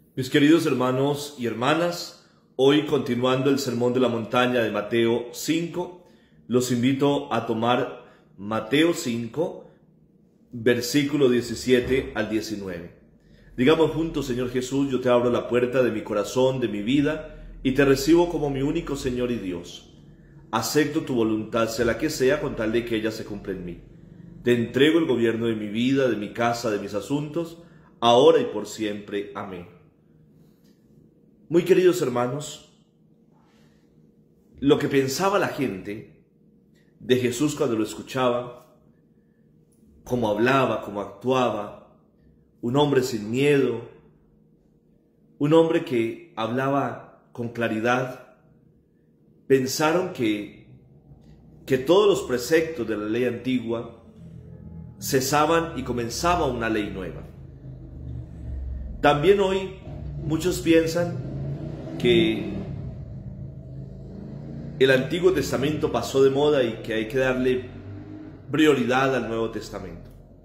Mis queridos hermanos y hermanas, hoy continuando el Sermón de la Montaña de Mateo 5, los invito a tomar Mateo 5, versículo 17 al 19. Digamos juntos: Señor Jesús, yo te abro la puerta de mi corazón, de mi vida, y te recibo como mi único Señor y Dios. Acepto tu voluntad, sea la que sea, con tal de que ella se cumpla en mí. Te entrego el gobierno de mi vida, de mi casa, de mis asuntos, ahora y por siempre. Amén. Muy queridos hermanos, lo que pensaba la gente de Jesús cuando lo escuchaba, cómo hablaba, cómo actuaba, un hombre sin miedo, un hombre que hablaba con claridad, pensaron que todos los preceptos de la ley antigua cesaban y comenzaba una ley nueva. También hoy muchos piensan que el Antiguo Testamento pasó de moda y que hay que darle prioridad al Nuevo Testamento.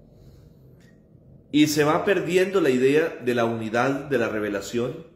Y se va perdiendo la idea de la unidad de la revelación.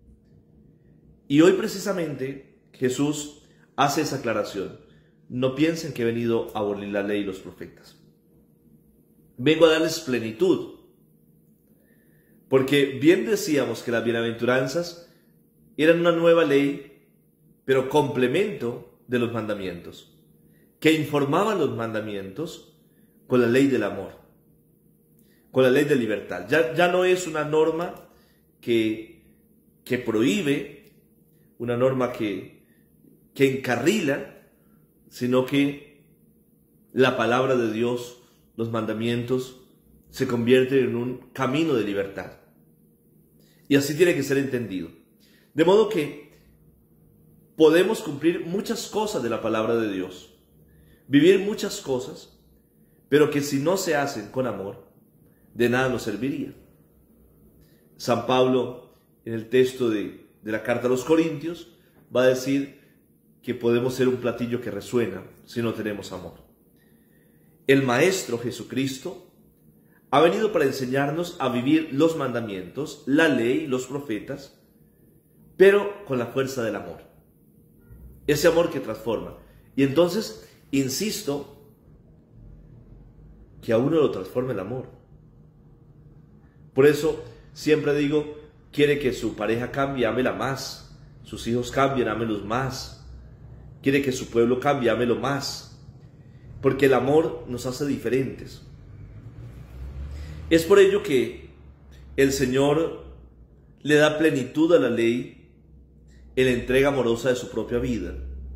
Y hoy precisamente Jesús hace esa aclaración. No piensen que he venido a abolir la ley y los profetas. Vengo a darles plenitud. Porque bien decíamos que las bienaventuranzas eran una nueva ley, pero complemento de los mandamientos, que informaban los mandamientos con la ley del amor, con la ley de libertad. Ya no es una norma que prohíbe, una norma que encarrila, sino que la palabra de Dios, los mandamientos, se convierten en un camino de libertad. Y así tiene que ser entendido. De modo que podemos cumplir muchas cosas de la palabra de Dios, vivir muchas cosas, pero que si no se hacen con amor, de nada nos serviría. San Pablo, en el texto de la carta a los Corintios, va a decir que podemos ser un platillo que resuena si no tenemos amor. El Maestro Jesucristo ha venido para enseñarnos a vivir los mandamientos, la ley, los profetas, pero con la fuerza del amor. Ese amor que transforma. Y entonces, insisto, que a uno lo transforma el amor. Por eso, siempre digo, quiere que su pareja cambie, ámela más. Sus hijos cambien, ámelos más. Quiere que su pueblo cambie, ámelo más. Porque el amor nos hace diferentes. Es por ello que el Señor le da plenitud a la ley en la entrega amorosa de su propia vida.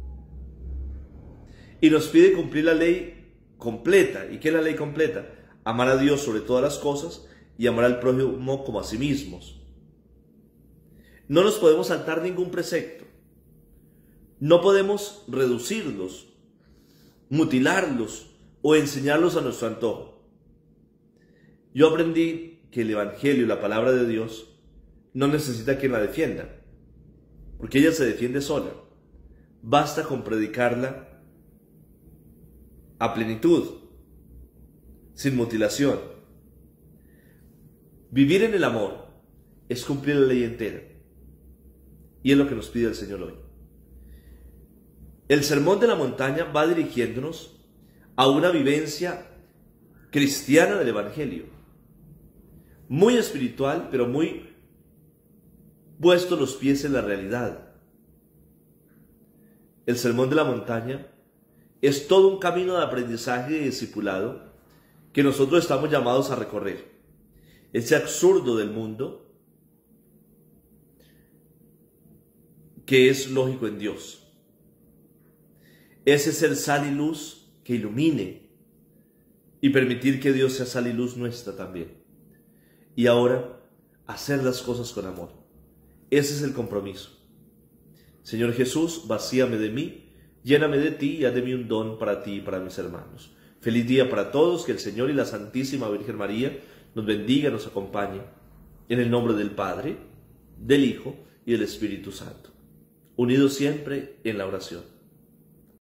Y nos pide cumplir la ley completa. ¿Y qué es la ley completa? Amar a Dios sobre todas las cosas y amar al prójimo como a sí mismos. No nos podemos saltar ningún precepto. No podemos reducirlos, mutilarlos o enseñarlos a nuestro antojo. Yo aprendí que el Evangelio y la palabra de Dios no necesita quien la defienda, porque ella se defiende sola. Basta con predicarla a plenitud, sin mutilación. Vivir en el amor es cumplir la ley entera. Y es lo que nos pide el Señor hoy. El Sermón de la Montaña va dirigiéndonos a una vivencia cristiana del Evangelio. Muy espiritual, pero muy puesto los pies en la realidad. El Sermón de la Montaña es todo un camino de aprendizaje y discipulado que nosotros estamos llamados a recorrer. Ese absurdo del mundo que es lógico en Dios. Ese es el sal y luz que ilumine y permitir que Dios sea sal y luz nuestra también. Y ahora, hacer las cosas con amor. Ese es el compromiso. Señor Jesús, vacíame de mí, lléname de ti y haz de mí un don para ti y para mis hermanos. Feliz día para todos, que el Señor y la Santísima Virgen María nos bendiga y nos acompañe. En el nombre del Padre, del Hijo y del Espíritu Santo. Unidos siempre en la oración.